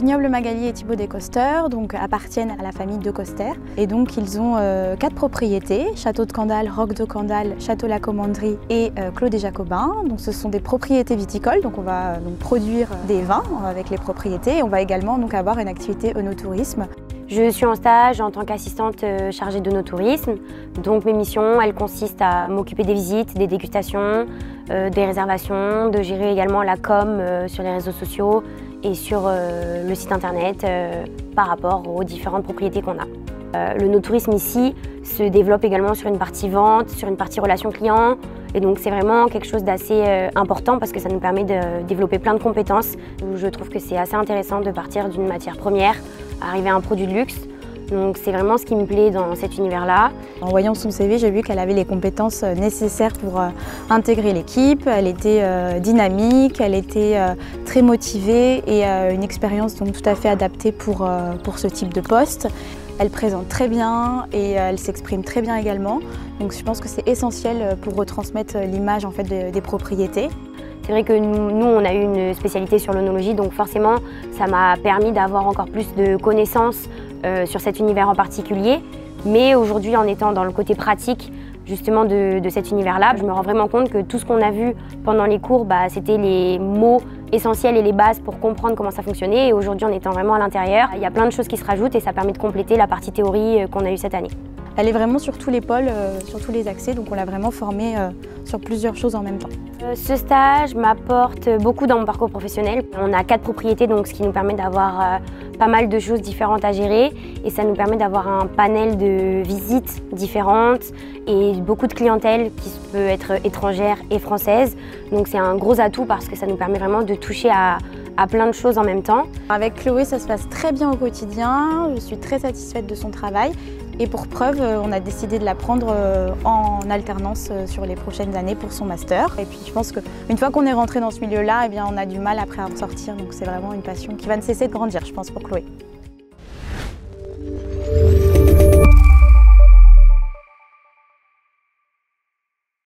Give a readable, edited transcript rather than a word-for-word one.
Vignoble Magali et Thibaut Descosteurs donc, appartiennent à la famille Decoster. Et donc ils ont 4 propriétés, Château de Candale, Roc de Candale, Château La Commanderie et Clos des Jacobins. Donc ce sont des propriétés viticoles, donc on va produire des vins avec les propriétés et on va également donc, avoir une activité œnotourisme. Je suis en stage en tant qu'assistante chargée d'œnotourisme. Donc mes missions, elles consistent à m'occuper des visites, des dégustations, des réservations, de gérer également la com sur les réseaux sociaux et sur le site internet par rapport aux différentes propriétés qu'on a. L'œnotourisme ici se développe également sur une partie vente, sur une partie relation client. Et donc c'est vraiment quelque chose d'assez important parce que ça nous permet de développer plein de compétences. Je trouve que c'est assez intéressant de partir d'une matière première, arriver à un produit de luxe. Donc c'est vraiment ce qui me plaît dans cet univers-là. En voyant son CV, j'ai vu qu'elle avait les compétences nécessaires pour intégrer l'équipe. Elle était dynamique, elle était très motivée et une expérience donc tout à fait adaptée pour ce type de poste. Elle présente très bien et elle s'exprime très bien également. Donc je pense que c'est essentiel pour retransmettre l'image en fait, des propriétés. C'est vrai que nous, on a eu une spécialité sur l'œnologie, donc forcément, ça m'a permis d'avoir encore plus de connaissances sur cet univers en particulier. Mais aujourd'hui, en étant dans le côté pratique, justement de cet univers-là, je me rends vraiment compte que tout ce qu'on a vu pendant les cours, c'était les mots essentiels et les bases pour comprendre comment ça fonctionnait. Et aujourd'hui, en étant vraiment à l'intérieur, il y a plein de choses qui se rajoutent et ça permet de compléter la partie théorie qu'on a eue cette année. Elle est vraiment sur tous les pôles, sur tous les accès, donc on l'a vraiment formée sur plusieurs choses en même temps. Ce stage m'apporte beaucoup dans mon parcours professionnel. On a 4 propriétés, donc ce qui nous permet d'avoir pas mal de choses différentes à gérer et ça nous permet d'avoir un panel de visites différentes et beaucoup de clientèle qui peut être étrangère et française. Donc c'est un gros atout parce que ça nous permet vraiment de toucher à plein de choses en même temps. Avec Chloé, ça se passe très bien au quotidien, je suis très satisfaite de son travail. Et pour preuve, on a décidé de la prendre en alternance sur les prochaines années pour son master. Et puis je pense qu'une fois qu'on est rentré dans ce milieu-là, eh bien, on a du mal après à en sortir. Donc c'est vraiment une passion qui va ne cesser de grandir, je pense, pour Chloé.